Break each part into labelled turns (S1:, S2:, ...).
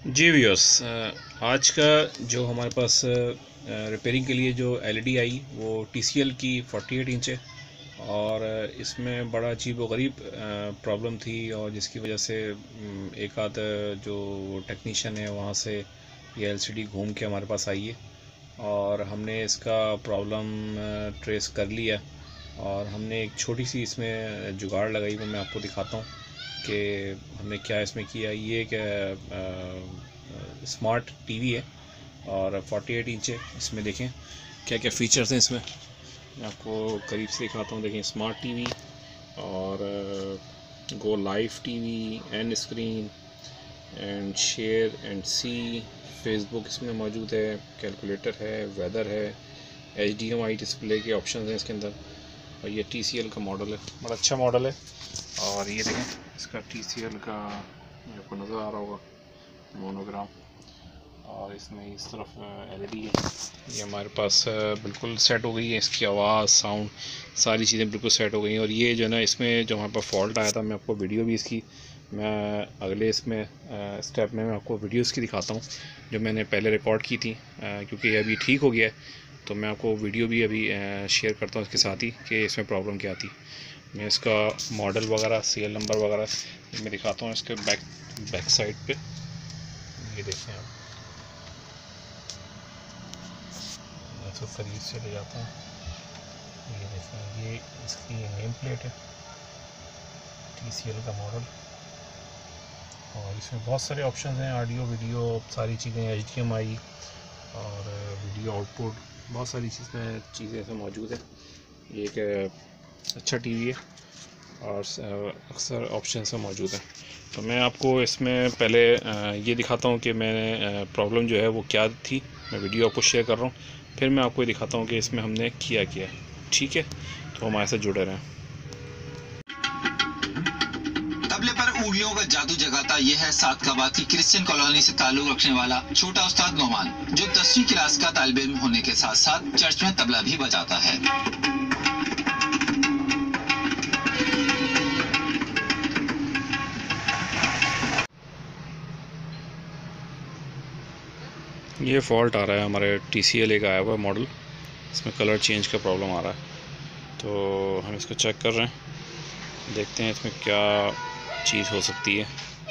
S1: जी viewers, आज का जो हमारे पास रिपेयरिंग के लिए जो एलईडी आई वो टीसीएल की 48 इंच है। और इसमें बड़ा अजीब व गरीब प्रॉब्लम थी, और जिसकी वजह से एक आध जो टेक्नीशियन है वहाँ से ये एलसीडी घूम के हमारे पास आई है, और हमने इसका प्रॉब्लम ट्रेस कर लिया। और हमने एक छोटी सी इसमें जुगाड़ लगाई, वो मैं आपको दिखाता हूँ कि हमने क्या इसमें किया। ये एक स्मार्ट टीवी है और 48 इंच है। इसमें देखें क्या क्या फ़ीचर्स हैं इसमें, मैं आपको करीब से दिखाता हूँ। देखें, स्मार्ट टीवी और go live TV, and screen and share and see, Facebook इसमें मौजूद है, कैलकुलेटर है, वेदर है, HDMI डिस्प्ले के ऑप्शन हैं इसके अंदर। और ये TCL का मॉडल है, बड़ा अच्छा मॉडल है। और ये देखें इसका TCL का आपको नज़र आ रहा होगा मोनोग्राम, और इसमें इस तरफ LED है। ये हमारे पास बिल्कुल सेट हो गई है, इसकी आवाज़, साउंड, सारी चीज़ें बिल्कुल सेट हो गई हैं। और ये जो है ना, इसमें जो हमारे पास फॉल्ट आया था, मैं आपको वीडियो भी इसकी, मैं अगले इसमें स्टेप में मैं आपको वीडियो इसकी दिखाता हूँ जो मैंने पहले रिकॉर्ड की थी, क्योंकि अभी ठीक हो गया है। तो मैं आपको वीडियो भी अभी शेयर करता हूँ इसके साथ ही कि इसमें प्रॉब्लम क्या थी। मैं इसका मॉडल वगैरह, सीरियल नंबर वगैरह मैं दिखाता हूँ इसके बैक साइड पे। ये देखें आप, मैं तो करीब से ले जाता हूँ। ये देखें, ये इसकी नेम प्लेट है, TCL का मॉडल। और इसमें बहुत सारे ऑप्शन हैं, ऑडियो वीडियो सारी चीज़ें, HDMI और वीडियो आउटपुट, बहुत सारी चीज़ें इसमें मौजूद है। ये एक अच्छा टीवी है और अक्सर ऑप्शन से मौजूद है। तो मैं आपको इसमें पहले ये दिखाता हूँ कि मैंने प्रॉब्लम जो है वो क्या थी, मैं वीडियो आपको शेयर कर रहा हूँ, फिर मैं आपको दिखाता हूँ कि इसमें हमने किया क्या है। ठीक है, तो हमारे साथ जुड़े रहें।
S2: तबले पर उंगलियों का जादू जगाता यह है सादकाबाद की क्रिश्चियन कॉलोनी से ताल्लुक रखने वाला छोटा उस्ताद नोमान, जो 10वीं क्लास का तालिब इल्म होने के साथ साथ चर्च में तबला भी बजाता है।
S1: ये फॉल्ट आ रहा है हमारे TCL एक आया हुआ मॉडल, इसमें कलर चेंज का प्रॉब्लम आ रहा है। तो हम इसको चेक कर रहे हैं, देखते हैं इसमें क्या चीज़ हो सकती है।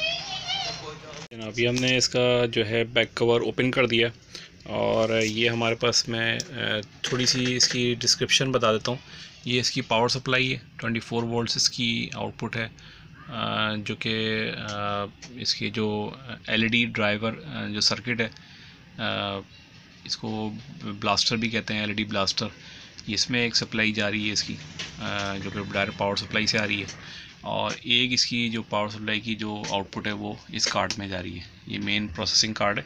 S1: अभी हमने इसका जो है बैक कवर ओपन कर दिया, और ये हमारे पास, मैं थोड़ी सी इसकी डिस्क्रिप्शन बता देता हूँ। ये इसकी पावर सप्लाई है, 24 वोल्ट्स इसकी आउटपुट है, जो कि इसकी जो LED ड्राइवर जो सर्किट है, इसको ब्लास्टर भी कहते हैं, LED ब्लास्टर। इसमें एक सप्लाई जा रही है इसकी, जो कि डायरेक्ट पावर सप्लाई से आ रही है, और एक इसकी जो पावर सप्लाई की जो आउटपुट है वो इस कार्ड में जा रही है। ये मेन प्रोसेसिंग कार्ड है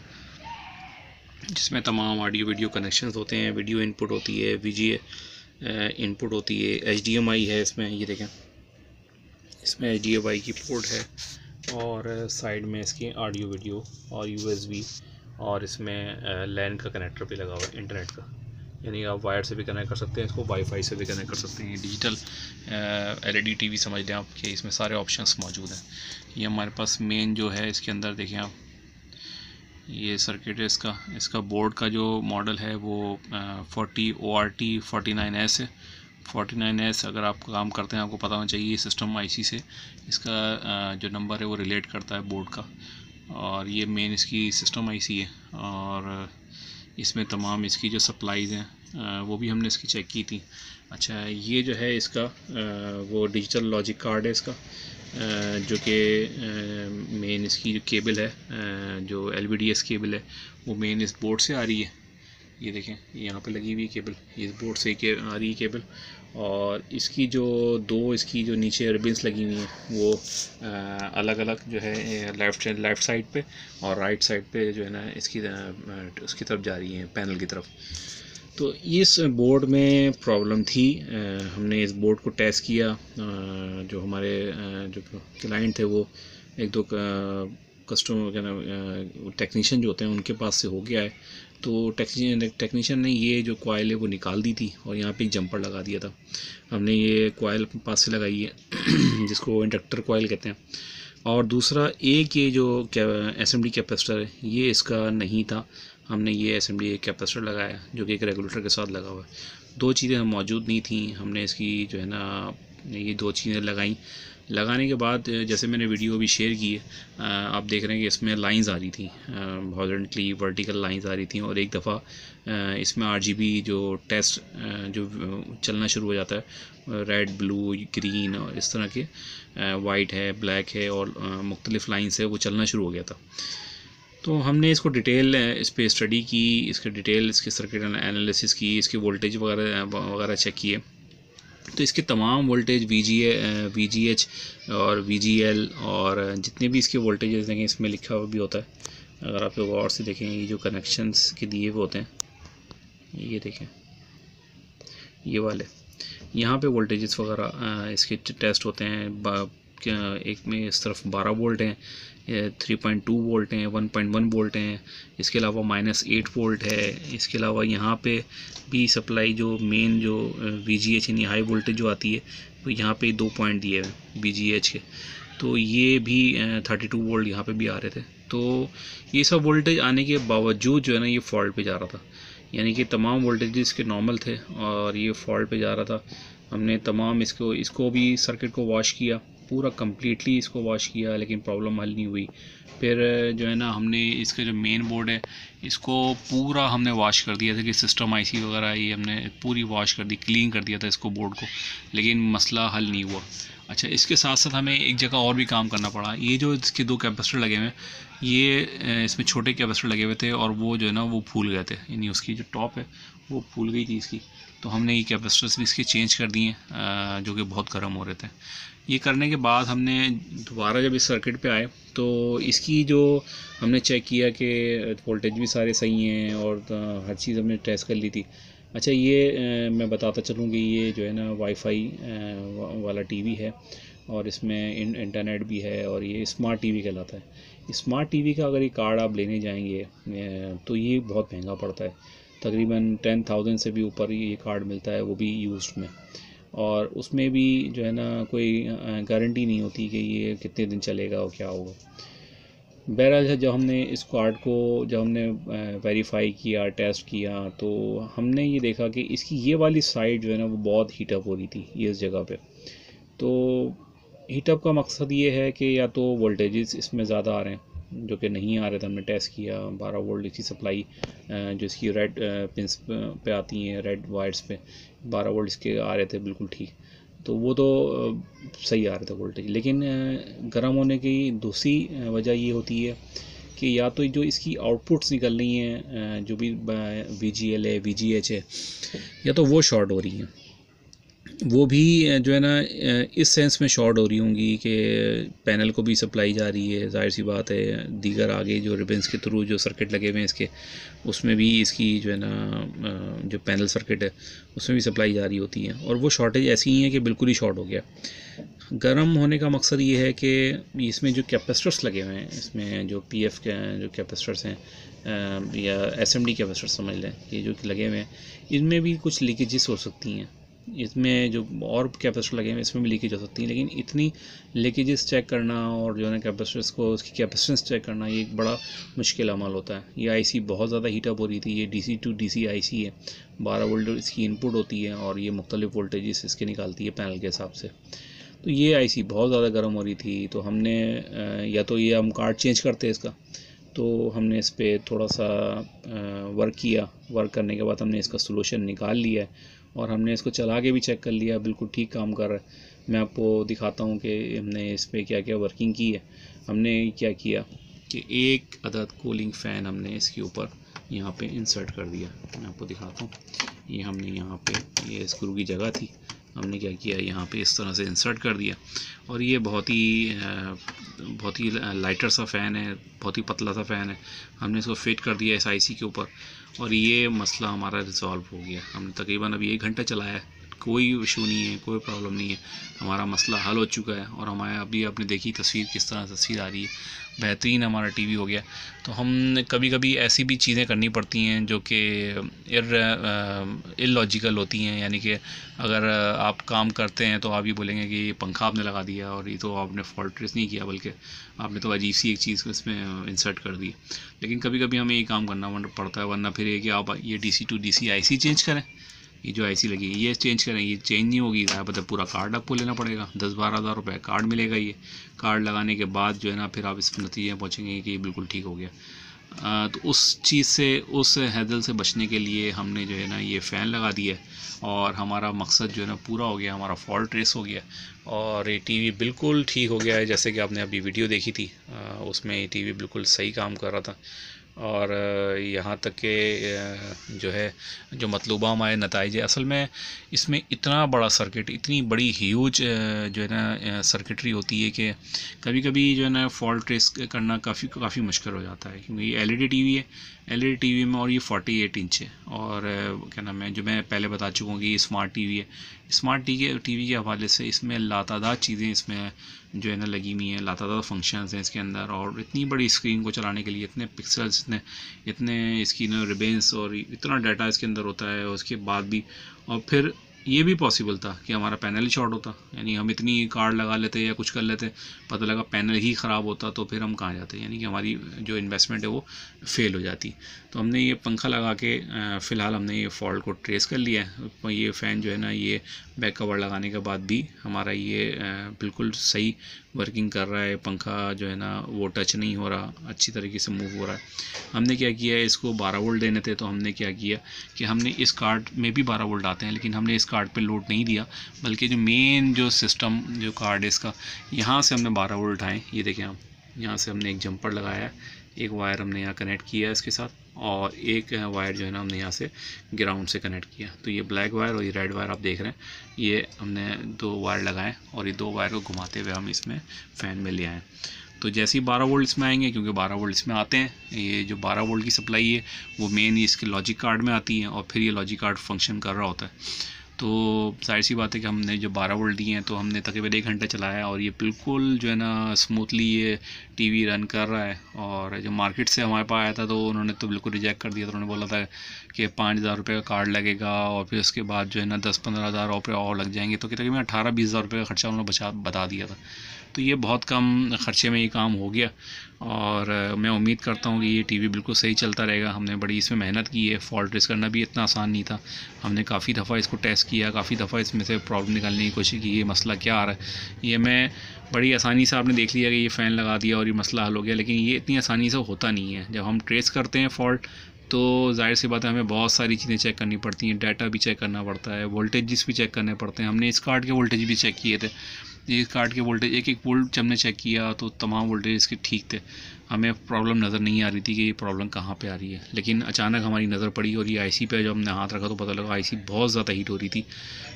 S1: जिसमें तमाम ऑडियो वीडियो कनेक्शंस होते हैं, वीडियो इनपुट होती है, VGA इनपुट होती है, HDMI है इसमें। ये देखें, इसमें HDMI की पोर्ट है, और साइड में इसकी ऑडियो वीडियो और USB, और इसमें लैन का कनेक्टर भी लगा हुआ है, इंटरनेट का, यानी आप वायर से भी कनेक्ट कर सकते हैं इसको, वाईफाई से भी कनेक्ट कर सकते हैं। डिजिटल LED TV समझ लें आप कि इसमें सारे ऑप्शंस मौजूद हैं। ये हमारे पास मेन जो है इसके अंदर देखें आप, ये सर्किट है इसका बोर्ड का जो मॉडल है वो 40 ORT 49S है। 49S अगर आप काम करते हैं आपको पता होना चाहिए, सिस्टम IC से इसका जो नंबर है वो रिलेट करता है बोर्ड का। और ये मेन इसकी सिस्टम IC है, और इसमें तमाम इसकी जो सप्लाईज़ हैं वो भी हमने इसकी चेक की थी। अच्छा, ये जो है इसका वो डिजिटल लॉजिक कार्ड है इसका, जो कि मेन इसकी जो केबल है, जो LVDS केबल है, वो मेन इस बोर्ड से आ रही है। ये देखें, यहाँ पे लगी हुई केबल, इस बोर्ड से आ रही है केबल। और इसकी जो इसकी जो नीचे रिबन्स लगी हुई हैं वो अलग अलग जो है लेफ़्ट साइड पे और राइट साइड पे जो है ना इसकी उसकी तरफ जा रही हैं, पैनल की तरफ। तो इस बोर्ड में प्रॉब्लम थी। हमने इस बोर्ड को टेस्ट किया, जो हमारे जो क्लाइंट थे वो एक दो कस्टमर क्या टेक्नीशियन जो होते हैं उनके पास से हो गया है। तो टेक्नीशियन ने ये जो कॉइल है वो निकाल दी थी, और यहाँ पे एक जंपर लगा दिया था। हमने ये कॉइल पास से लगाई है जिसको इंडक्टर कॉइल कहते हैं। और दूसरा एक ये जो SMD कैपेसिटर है ये इसका नहीं था, हमने ये SMD कैपेसिटर लगाया जो कि एक रेगुलेटर के साथ लगा हुआ है। दो चीज़ें मौजूद नहीं थी, हमने इसकी जो है ना ये दो चीज़ें लगाई। लगाने के बाद जैसे मैंने वीडियो भी शेयर की है, आप देख रहे हैं कि इसमें लाइंस आ रही थी, हॉरिजॉन्टली वर्टिकल लाइंस आ रही थी, और एक दफ़ा इसमें RGB जो टेस्ट जो चलना शुरू हो जाता है, रेड ब्लू ग्रीन और इस तरह के, वाइट है ब्लैक है और मुख्तलिफ लाइंस है, वो चलना शुरू हो गया था। तो हमने इसको डिटेल इस पर स्टडी की, इसके डिटेल इसके सर्किट एनालिसिस की, इसके वोल्टेज वगैरह चेक किए। तो इसके तमाम वोल्टेज VGH और VGL और जितने भी इसके वोल्टेजेस देखें इसमें लिखा हुआ भी होता है। अगर आप लोग और से देखें, ये जो कनेक्शंस के दिए हुए होते हैं, ये देखें ये वाले, यहाँ पे वोल्टेजेस वगैरह इसके टेस्ट होते हैं। एक में इस तरफ 12 वोल्ट हैं, 3.2 वोल्ट हैं, 1.1 वोल्ट हैं, इसके अलावा -8 वोल्ट है। इसके अलावा यहाँ पे भी सप्लाई जो मेन जो VGH यानी हाई वोल्टेज जो आती है, तो यहाँ पे 2 पॉइंट दिए हैं VGH के, तो ये भी 32 वोल्ट यहाँ पे भी आ रहे थे। तो ये सब वोल्टेज आने के बावजूद जो है ना ये फॉल्ट पे जा रहा था, यानी कि तमाम वोल्टेज इसके नॉर्मल थे और ये फॉल्ट पे जा रहा था। हमने तमाम इसको भी सर्किट को वॉश किया, पूरा कम्प्लीटली इसको वॉश किया, लेकिन प्रॉब्लम हल नहीं हुई। फिर जो है ना हमने इसका जो मेन बोर्ड है इसको पूरा हमने वॉश कर दिया था कि सिस्टम IC वगैरह ये हमने पूरी वॉश कर दी, क्लीन कर दिया था इसको बोर्ड को, लेकिन मसला हल नहीं हुआ। अच्छा, इसके साथ साथ हमें एक जगह और भी काम करना पड़ा। ये जो इसके 2 कैपेसिटर लगे हुए हैं, ये इसमें छोटे कैपेसिटर लगे हुए थे और वो जो है ना वो फूल गए थे, यानी उसकी जो टॉप है वो फूल गई थी इसकी। तो हमने ये कैपेसिटर्स भी इसके चेंज कर दिए, जो कि बहुत गर्म हो रहे थे। ये करने के बाद हमने दोबारा जब इस सर्किट पे आए तो इसकी जो हमने चेक किया कि वोल्टेज भी सारे सही हैं और हर चीज़ हमने टेस्ट कर ली थी। अच्छा, ये मैं बताता चलूँ कि ये जो है ना वाईफाई वाला टीवी है और इसमें इंटरनेट भी है और ये स्मार्ट टीवी कहलाता है। स्मार्ट टीवी का अगर ये कार्ड आप लेने जाएंगे तो ये बहुत महंगा पड़ता है, तकरीबन 10,000 से भी ऊपर ये कार्ड मिलता है, वो भी यूज्ड में। और उसमें भी जो है ना कोई गारंटी नहीं होती कि ये कितने दिन चलेगा और क्या होगा। बहरहाल जब हमने इस कार्ड को जब हमने वेरीफाई किया, टेस्ट किया, तो हमने ये देखा कि इसकी ये वाली साइड जो है ना वो बहुत हीटअप हो रही थी ये इस जगह पे। तो हीटअप का मकसद ये है कि या तो वोल्टेजेस इसमें ज़्यादा आ रहे हैं जो कि नहीं आ रहे थे, हमने टेस्ट किया। 12 वोल्ट इसकी सप्लाई जो इसकी रेड पिंस पे आती हैं, रेड वायर्स पे 12 वोल्ट इसके आ रहे थे बिल्कुल ठीक, तो वो तो सही आ रहे थे वोल्टेज। लेकिन गर्म होने की दूसरी वजह ये होती है कि या तो जो इसकी आउटपुट्स निकल रही हैं जो भी VGL है VGH है, या तो वो शॉर्ट हो रही हैं। वो भी जो है ना इस सेंस में शॉर्ट हो रही होंगी कि पैनल को भी सप्लाई जा रही है, जाहिर सी बात है। दीगर आगे जो रिबन्स के थ्रू जो सर्किट लगे हुए हैं इसके, उसमें भी इसकी जो है ना जो पैनल सर्किट है उसमें भी सप्लाई जा रही होती है, और वो शॉर्टेज ऐसी ही है कि बिल्कुल ही शॉर्ट हो गया। गर्म होने का मकसद ये है कि इसमें जो कैपेसिटर्स लगे हुए हैं, इसमें जो PF के जो कैपेसिटर्स हैं या SMD कैपेसिटर समझ लें, ये जो लगे हुए हैं, इनमें भी कुछ लीकेजेस हो सकती हैं। इसमें जो और कैपेसिटर लगे हैं इसमें भी लीकेज हो सकती है, लेकिन इतनी लीकेजेस चेक करना और जो है ना कैपेसिटर्स को उसकी कैपेसिटेंस चेक करना ये एक बड़ा मुश्किल अमल होता है। ये IC बहुत ज़्यादा हीटअप हो रही थी। ये DC to DC IC है, 12 वोल्ट इसकी इनपुट होती है और ये मुख्तलिफ वोल्टेजेस इसके निकालती है पैनल के हिसाब से। तो ये IC बहुत ज़्यादा गर्म हो रही थी। तो हमने या तो ये हम कार्ड चेंज करते हैं इसका, तो हमने इस पर थोड़ा सा वर्क किया। वर्क करने के बाद हमने इसका सोल्यूशन निकाल लिया है और हमने इसको चला के भी चेक कर लिया, बिल्कुल ठीक काम कर रहा है। मैं आपको दिखाता हूँ कि हमने इस पर क्या क्या वर्किंग की है। हमने क्या किया कि एक अदद कूलिंग फ़ैन हमने इसके ऊपर यहाँ पे इंसर्ट कर दिया। मैं आपको दिखाता हूँ, ये हमने यहाँ पे ये स्क्रू की जगह थी, हमने क्या किया यहाँ पे इस तरह से इंसर्ट कर दिया। और ये बहुत ही लाइटर सा फ़ैन है, बहुत ही पतला सा फ़ैन है। हमने इसको फिट कर दिया इस IC के ऊपर और ये मसला हमारा रिज़ॉल्व हो गया। हमने तकरीबन अभी 1 घंटा चलाया है कोई इशू नहीं है, कोई प्रॉब्लम नहीं है, हमारा मसला हल हो चुका है। और हमारे अभी आपने देखी तस्वीर किस तरह तस्वीर आ रही है, बेहतरीन हमारा टीवी हो गया। तो हम कभी कभी ऐसी भी चीज़ें करनी पड़ती हैं जो कि इलॉजिकल होती हैं, यानी कि अगर आप काम करते हैं तो आप ये बोलेंगे कि ये पंखा आपने लगा दिया और ये तो आपने फॉल्ट ट्रेस नहीं किया, बल्कि आपने तो अजीब सी एक चीज़ को इसमें इंसर्ट कर दी। लेकिन कभी कभी हमें ये काम करना पड़ता है, वरना फिर ये कि आप ये DC to DC IC change करें, ये जो IC लगी ये चेंज करें, ये चेंज नहीं होगी मतलब पूरा कार्ड आपको लेना पड़ेगा, 10-12 हज़ार रुपये कार्ड मिलेगा। ये कार्ड लगाने के बाद जो है ना फिर आप इस नतीजे में पहुँचेंगे कि ये बिल्कुल ठीक हो गया। तो उस चीज़ से, उस हैदल से बचने के लिए हमने जो है ना ये फ़ैन लगा दिया और हमारा मकसद जो है ना पूरा हो गया, हमारा फॉल्ट ट्रेस हो गया और ये टीवी बिल्कुल ठीक हो गया है। जैसे कि आपने अभी वीडियो देखी थी उसमें ये टीवी बिल्कुल सही काम कर रहा था और यहाँ तक के जो है जो मतलूबा हमारे नताइज है, असल में इसमें इतना बड़ा सर्किट, इतनी बड़ी ह्यूज जो है ना सर्किटरी होती है कि कभी कभी जो है ना फॉल्ट ट्रेस करना काफ़ी मुश्किल हो जाता है, क्योंकि ये LED टीवी है, LED टीवी में, और ये 48 इंच है। और क्या नाम है, जो मैं पहले बता चुका हूँ कि ये स्मार्ट टीवी है। स्मार्ट टीवी के हवाले से इसमें लातादाद चीज़ें इसमें जो है ना लगी हुई हैं, लातादाद फंक्शंस हैं इसके अंदर, और इतनी बड़ी स्क्रीन को चलाने के लिए इतने पिक्सल्स, इतने इसकी ना रिबेंस और इतना डाटा इसके अंदर होता है। उसके बाद भी और फिर ये भी पॉसिबल था कि हमारा पैनल ही शॉर्ट होता, यानी हम इतनी कार्ड लगा लेते या कुछ कर लेते, पता लगा पैनल ही ख़राब होता, तो फिर हम कहाँ जाते, यानी कि हमारी जो इन्वेस्टमेंट है वो फ़ेल हो जाती। तो हमने ये पंखा लगा के फ़िलहाल हमने ये फॉल्ट को ट्रेस कर लिया है। ये फ़ैन जो है ना ये बैक कवर लगाने के बाद भी हमारा ये बिल्कुल सही वर्किंग कर रहा है। पंखा जो है ना वो टच नहीं हो रहा, अच्छी तरीके से मूव हो रहा है। हमने क्या किया है, इसको 12 वोल्ट देने थे, तो हमने क्या किया कि हमने इस कार्ड में भी 12 वोल्ट आते हैं, लेकिन हमने इस कार्ड पे लोड नहीं दिया, बल्कि जो मेन जो सिस्टम जो कार्ड है इसका, यहाँ से हमने 12 वोल्ट आए। ये देखें आप, यहाँ से हमने एक जंपर लगाया है, एक वायर हमने यहाँ कनेक्ट किया है इसके साथ, और एक वायर जो है ना हमने यहाँ से ग्राउंड से कनेक्ट किया। तो ये ब्लैक वायर और ये रेड वायर आप देख रहे हैं, ये हमने 2 वायर लगाए और ये 2 वायर को घुमाते हुए हम इसमें फ़ैन में ले आए। तो जैसे ही 12 वोल्ट इसमें आएंगे, क्योंकि 12 वोल्ट इसमें आते हैं, ये जो 12 वोल्ट की सप्लाई है वो मेन इसके लॉजिक कार्ड में आती है और फिर ये लॉजिक कार्ड फंक्शन कर रहा होता है। तो जाहिर सी बात है कि हमने जो 12 वोल्ट दिए हैं तो हमने तकरीबन 1 घंटा चलाया और ये बिल्कुल जो है ना स्मूथली ये टीवी रन कर रहा है। और जो मार्केट से हमारे पास आया था तो उन्होंने तो बिल्कुल रिजेक्ट कर दिया था। उन्होंने बोला था कि 5,000 रुपये का कार्ड लगेगा और फिर उसके बाद जो है ना 10-15 हज़ार रुपये और लग जाएंगे, तो तकरीबन 18-20 हज़ार रुपये का खर्चा उन्होंने बता दिया था। तो ये बहुत कम ख़र्चे में ये काम हो गया और मैं उम्मीद करता हूँ कि ये टीवी बिल्कुल सही चलता रहेगा। हमने बड़ी इसमें मेहनत की है, फॉल्ट ट्रेस करना भी इतना आसान नहीं था। हमने काफ़ी दफ़ा इसको टेस्ट किया, काफ़ी दफ़ा इसमें से प्रॉब्लम निकालने की कोशिश की, ये मसला क्या आ रहा है। ये मैं बड़ी आसानी से आपने देख लिया कि ये फ़ैन लगा दिया और ये मसला हल हो गया, लेकिन ये इतनी आसानी से होता नहीं है। जब हम ट्रेस करते हैं फ़ॉल्ट तो जाहिर सी बात है हमें बहुत सारी चीज़ें चेक करनी पड़ती हैं, डाटा भी चेक करना पड़ता है, वोल्टेजेस भी चेक करने पड़ते हैं। हमने इस कार्ड के वोल्टेज भी चेक किए थे, इस कार्ड के वोल्टेज एक वोल्ट जब हमने चेक किया तो तमाम वोल्टेज इसके ठीक थे। हमें प्रॉब्लम नज़र नहीं आ रही थी कि ये प्रॉब्लम कहाँ पे आ रही है, लेकिन अचानक हमारी नज़र पड़ी और ये IC पे जब हमने हाथ रखा तो पता लगा IC बहुत ज़्यादा हीट हो रही थी।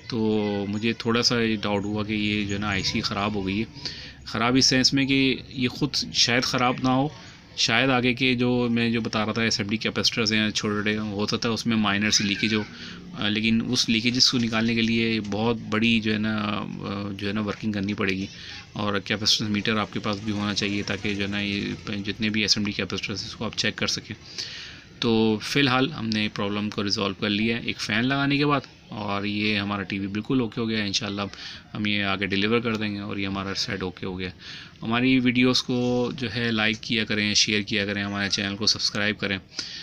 S1: तो मुझे थोड़ा सा डाउट हुआ कि ये जो है ना IC ख़राब हो गई है। ख़राब इस सेंस में कि ये ख़ुद शायद ख़राब ना हो, शायद आगे के जो मैं जो बता रहा था SFD कैपेसिटर्स हैं छोटे हो सकता है उसमें माइनर सी लीकेज हो, लेकिन उस लीकेजेस को निकालने के लिए बहुत बड़ी जो है ना वर्किंग करनी पड़ेगी और कैपेसिटेंस मीटर आपके पास भी होना चाहिए ताकि जो है ना ये जितने भी SMD कैपेसिटर्स इसको आप चेक कर सकें। तो फ़िलहाल हमने प्रॉब्लम को रिज़ॉल्व कर लिया है एक फ़ैन लगाने के बाद और ये हमारा टीवी बिल्कुल ओके हो गया है। इंशाल्लाह हम ये आगे डिलीवर कर देंगे और ये हमारा सेट ओके हो गया। हमारी वीडियोस को जो है लाइक किया करें, शेयर किया करें, हमारे चैनल को सब्सक्राइब करें।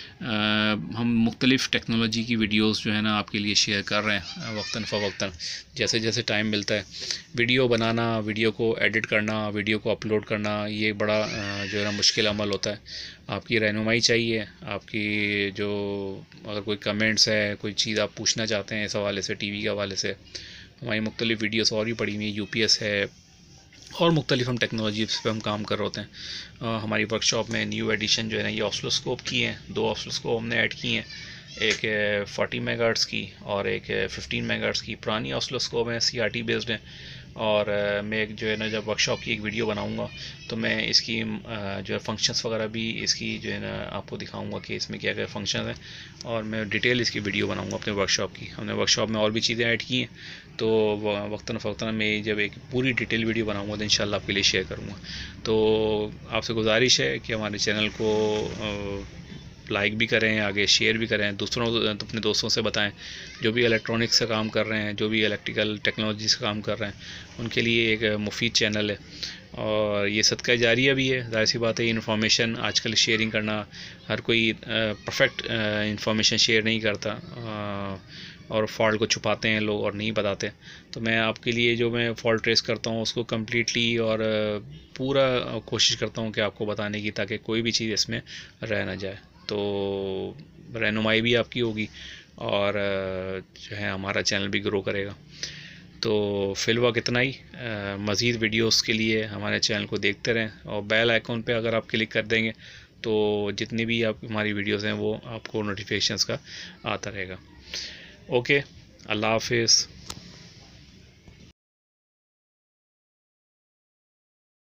S1: हम मुख्तलिफ़ टेक्नोलॉजी की वीडियोस जो है ना आपके लिए शेयर कर रहे हैं वक्तन फ़वक्तन, जैसे जैसे टाइम मिलता है। वीडियो बनाना, वीडियो को एडिट करना, वीडियो को अपलोड करना ये बड़ा जो है ना मुश्किल अमल होता है। आपकी रहनुमाई चाहिए, आपकी जो अगर कोई कमेंट्स है, कोई चीज़ आप पूछना चाहते हैं इस हवाले से, टीवी के हवाले से, हमारी मुख्तलिफ़ वीडियोस और भी पड़ी हुई है, UPS है और मुख्तलिफ़ हम टेक्नोलॉजी पे हम काम कर रहे होते हैं। हमारी वर्कशॉप में न्यू एडिशन जो है ना ये ऑस्लोस्कोप की हैं, 2 ऑस्लोस्कोप हमने ऐड की हैं, एक 40 मेगाहर्ट्ज़ की और एक 15 मेगाहर्ट्ज़ की। पुरानी ऑस्लोस्कोप हैं, CRT बेस्ड हैं और मैं एक जो है ना जब वर्कशॉप की एक वीडियो बनाऊंगा तो मैं इसकी जो है फंक्शंस वगैरह भी इसकी जो है ना आपको दिखाऊंगा कि इसमें क्या क्या फंक्शन है, और मैं डिटेल इसकी वीडियो बनाऊंगा अपने वर्कशॉप की। हमने वर्कशॉप में और भी चीज़ें ऐड की हैं, तो वक्तन फ़ौक्तन मैं जब एक पूरी डिटेल वीडियो बनाऊंगा तो इंशाल्लाह आपके लिए शेयर करूँगा। तो आपसे गुजारिश है कि हमारे चैनल को लाइक भी करें, आगे शेयर भी करें, दूसरों अपने दोस्तों से बताएं जो भी इलेक्ट्रॉनिक्स से काम कर रहे हैं, जो भी इलेक्ट्रिकल टेक्नोलॉजी से काम कर रहे हैं, उनके लिए एक मुफीद चैनल है और ये सदका जारिया भी है। ज़ाहिर सी बात है, इन्फॉर्मेशन आजकल शेयरिंग करना, हर कोई परफेक्ट इन्फॉर्मेशन शेयर नहीं करता और फॉल्ट को छुपाते हैं लोग और नहीं बताते। तो मैं आपके लिए जो मैं फॉल्ट ट्रेस करता हूँ उसको कम्प्लीटली और पूरा कोशिश करता हूँ कि आपको बताने की, ताकि कोई भी चीज़ इसमें रह ना जाए। तो रहनुमाई भी आपकी होगी और जो है हमारा चैनल भी ग्रो करेगा। तो फ़िलहाल इतना ही। मज़ीद वीडियोस के लिए हमारे चैनल को देखते रहें और बेल आइकॉन पे अगर आप क्लिक कर देंगे तो जितनी भी आप हमारी वीडियोस हैं वो आपको नोटिफिकेशंस का आता रहेगा। ओके, अल्लाह हाफिज़।